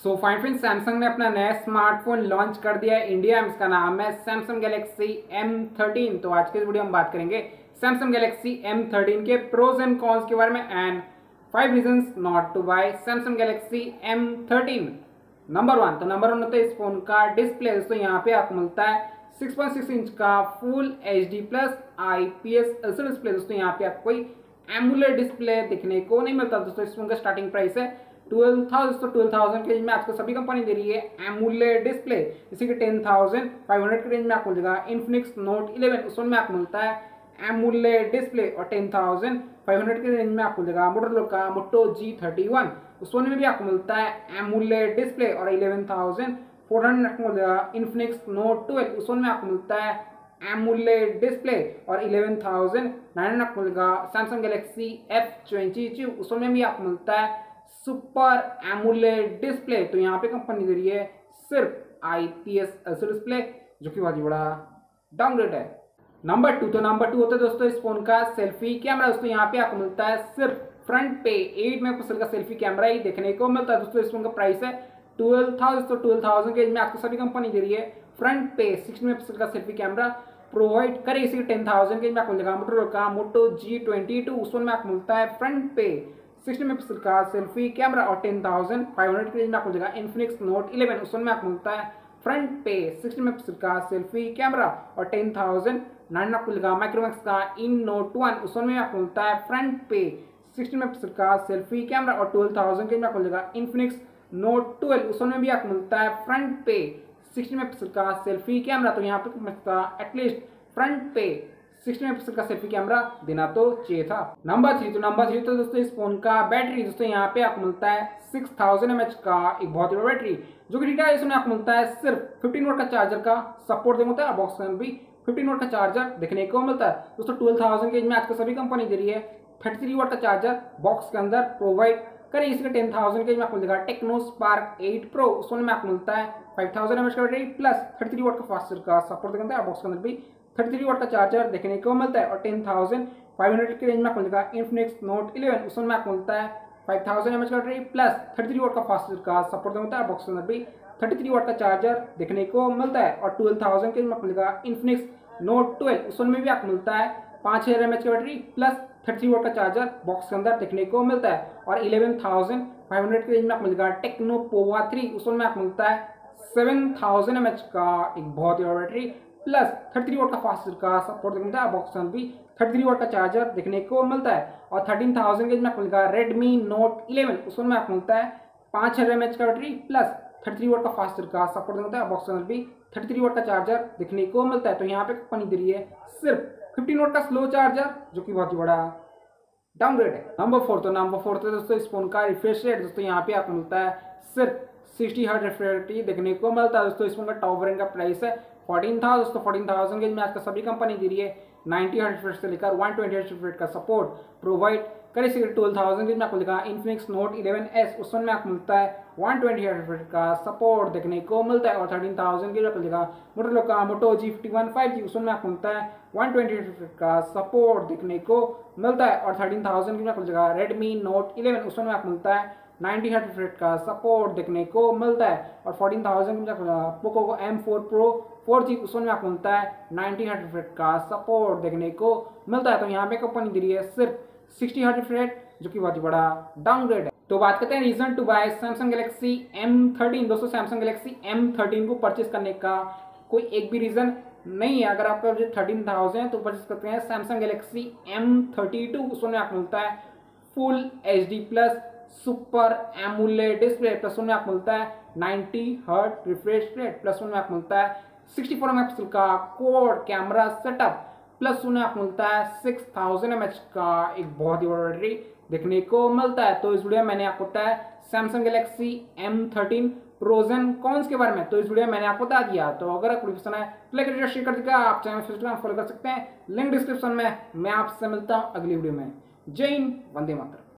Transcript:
So fine friends, Samsung ने अपना नया स्मार्टफोन लॉन्च कर दिया है इंडिया में। इसका नाम है सैमसंग गैलेक्सी M13। तो आज के इस वीडियो में बात करेंगे सैमसंग गैलेक्सी M13 के प्रोज एंड कॉन्स के बारे में and 5 reasons not to buy Samsung Galaxy M13। Number 1 होता है इस फोन का डिस्प्ले। दोस्तों यहाँ पे आपको मिलता है 6.6 इंच का full HD plus IPS LCD display. दोस्तों यहाँ पे आपको कोई एमुलेट डिस्प्ले देखने को नहीं मिलता। दोस्तों इस फोन का स्टार्टिंग प्राइस है 12,000। तो 12,000 के रेंज में आपको सभी कंपनी दे रही है एमुलेट डिस्प्ले। इसी के 10,500 के रेंज में आपको मिलेगा इन्फिनिक्स नोट 11, उस में आपको मिलता है एमुलेट डिस्प्ले। और 10,500 के रेंज में आपको मिलेगा मोटोरोला का मोटो G31, उस फोन में भी आपको मिलता है एमुलेट डिस्प्ले। और 11,400 आपको मिलेगा इन्फिनिक्स नोट 12, उस फोन में आपको मिलता है एमुलेट डिस्प्ले। और 11,900 आपको मिलेगा सैमसंग गैलेक्सी F22, उस फोन में भी आपको मिलता है सुपर एमुलेट डिस्प्ले। तो यहाँ पे कंपनी दे रही है सिर्फ IPS एलसीडी डिस्प्ले, जो कि बहुत ही बड़ा डाउनग्रेड है। नंबर 2 होता है दोस्तों इस फोन का सेल्फी कैमरा। दोस्तों यहाँ पे आपको मिलता है सिर्फ फ्रंट पे 8 मेगापिक्सल का सेल्फी कैमरा ही देखने को मिलता है। दोस्तों इस फोन का प्राइस है 12,000। तो 12,000 के रेंज में आपको सभी कंपनी दे रही है फ्रंट पे 16 मेगापिक्सल का सेल्फी कैमरा प्रोवाइड करे। इसी 10,000 के रेंज में आपको मिलेगा मोटोरोला का मोटो G22, उस फोन में आपको मिलता है फ्रंट पे 60 मेगापिक्सल का सेल्फी कैमरा। और 10,500 के रेंज में आपको मिलेगा इन्फिनिक्स नोट 11, उस में आपको मिलता है फ्रंट पे 60 मेगापिक्सल का सेल्फी कैमरा। और 10,900 आपको मिलेगा माइक्रोमैक्स का इन नोट 1, उस में आपको मिलता है फ्रंट पे 60 मेगापिक्सल का सेल्फी कैमरा। और 12,000 के रेंज में आपको मिलेगा इन्फिनिक्स नोट 12, उस में भी आपको मिलता है फ्रंट पे 60 मेगापिक्सल का सेल्फी कैमरा। तो यहाँ पे मिलता एटलीस्ट फ्रंट पे 60 मेगापिक्सल का सेल्फी कैमरा देना तो चाहिए था। नंबर 3 तो दोस्तों इस फोन का बैटरी। दोस्तों यहाँ पे आपको मिलता है 6000 mAh का एक बहुत ही बड़ा बैटरी, जो कि रिटेल इसमें आपको मिलता है सिर्फ 15 वोल्ट का चार्जर का सपोर्ट देता है। बॉक्स में भी 15 वोल्ट का चार्जर देखने को मिलता है। दोस्तों 12,000 के रेंज में आज सभी कंपनी दे रही है 33 वोल्ट का चार्जर बॉक्स के अंदर प्रोवाइड करें। इसके 10,000 के रेंज में आपको मिलेगा टेक्नो स्पार्क 8 प्रो, उसमें में आपको मिलता है 5000 mAh का बैटरी प्लस 33 वोल्ट का फास्ट चार्जर का सपोर्ट देता है। बॉक्स के अंदर भी 33 वोल्ट का चार्जर देखने को मिलता है। और 10,500 के रेंज में आपको मिलेगा इन्फिनिक्स नोट 11, उसमें आपको मिलता है 5000 mAh का बैटरी प्लस 33 वोल्ट का फास्ट चार्जर का सपोर्ट देता है। बॉक्स के अंदर भी 33 वोल्ट का चार्जर देखने को मिलता है। और 12,000 के रेंज में आपको मिलेगा इन्फिनिक्स नोट 12, उसमें भी आपको मिलता है 5000 mAh का बैटरी प्लस 33 वोल्ट का चार्जर बॉक्स के अंदर देखने को मिलता है। और 11,500 के रेंज में आपको मिलेगा टेक्नो पोवा 3, उसमें आपको मिलता है 7,000 mAh का एक बहुत ही बड़ा बैटरी प्लस 33 वोल्ट का फास्ट चार्जर का सपोर्ट मिलता है। बॉक्स में भी 33 वोल्ट का चार्जर देखने को मिलता है। और 13,000 के में आपको मिलेगा Redmi Note 11, उसमें आपको मिलता है 5,000 mAh का बैटरी प्लस 33 वोल्ट का फास्ट चार्जर का सपोर्ट मिलता है। बॉक्स में भी 33 वोल्ट का चार्जर देखने को मिलता है। तो यहाँ पे कंपनी दे रही है सिर्फ 15 वोल्ट का स्लो चार्जर, जो कि बहुत ही बड़ा डाउनग्रेड है। नंबर 4 तो दोस्तों इस फोन का रिफ्रेश रेट। दोस्तों यहाँ पे आपको मिलता है सिर्फ 60 हर्ट्ज रिफ्रेश रेट देखने को मिलता है। दोस्तों इस फोन का टॉप वेरिएंट का प्राइस है 14,000। दोस्तों 14,000 के में आज का सभी कंपनी दे रही है 90 हर्ट्ज रिफ्रेश से लेकर 120 हर्ट्ज रिफ्रेश का सपोर्ट प्रोवाइड करे। 12,000 के में आपको मिलेगा इन्फिनिक्स नोट 11S, उस में आपको मिलता है 120 हर्ट्ज रिफ्रेश का सपोर्ट देखने को मिलता है। और 13,000 के में आपको मिलेगा मोटोरोला का मोटो G51 5G, उसमें आपको मिलता है 120 हर्ट्ज रिफ्रेश का सपोर्ट देखने को मिलता है। और 13,000 के में आपको मिलेगा Redmi Note 11, उसमें आपको मिलता है 90 हर्ट्ज रिफ्रेश का सपोर्ट देखने को मिलता है। और 14,000 के पोको को M4 Pro 4G, उसमें आपको मिलता है 90 हर्ट्ज रिफ्रेश का सपोर्ट देखने को मिलता है। तो यहाँ पे कंपनी दे रही है सिर्फ 60 हर्ट्ज रिफ्रेश, जो कि बहुत ही बड़ा डाउनग्रेड है। तो बात करते हैं reason to buy Samsung Galaxy M13। दोस्तों सैमसंग गैलेक्सी M13 को परचेस करने का कोई एक भी रीजन नहीं है। अगर आपका बजट 13,000 है तो परचेस करते हैं सैमसंग गैलेक्सी M32, उसमें आपको मिलता है full HD plus super AMOLED display, plus में आपको मिलता है 90 हर्ट्ज रिफ्रेश रेट, प्लस में आपको मिलता है 64 मेगापिक्सल का क्वाड कैमरा सेटअप, प्लस में आपको मिलता है 6,000 mAh का एक बहुत ही बड़ा बैटरी देखने को मिलता है। तो इस वीडियो में मैंने आपको बताया Samsung Galaxy M13 pros and cons के बारे में। तो इस वीडियो में मैंने आपको बता दिया। तो अगर आपको पसंद है तो लाइक शेयर कर दीजिएगा। आप चैनल इंस्टाग्राम फॉलो कर सकते हैं, लिंक डिस्क्रिप्शन में। मैं आपसे मिलता हूँ अगली वीडियो में। जय हिंद, वंदे मातरम।